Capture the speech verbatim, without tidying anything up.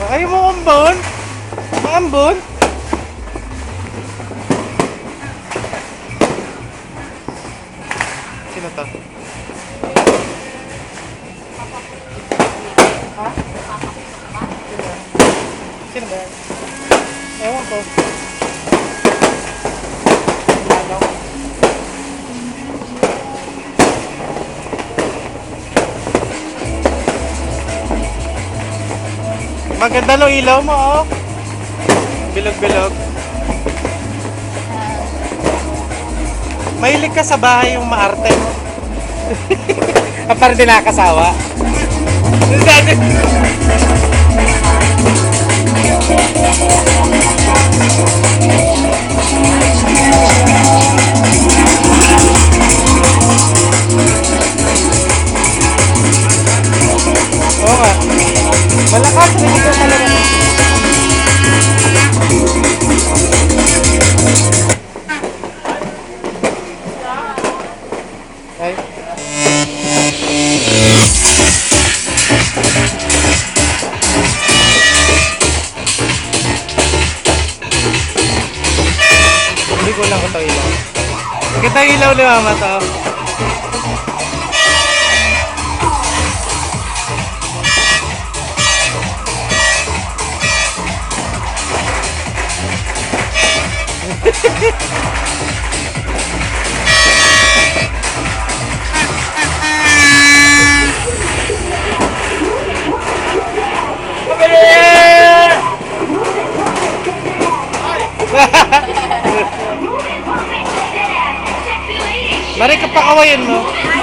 Ayaw mo ambon? Ambon? Sino to? Ha? Sino ba yan? Ewan ko. Ano? Maganda lo ilaw mo, oh. Bilog-bilog. Mahilig ka sa bahay yung maarte mo. Kapag din nakasawa. Oo nga. Malakas, hindi ka talaga. Ay. Hindi ko lang ito ilaw. Kita ilaw ni mama to. Mari kapakawayan mo.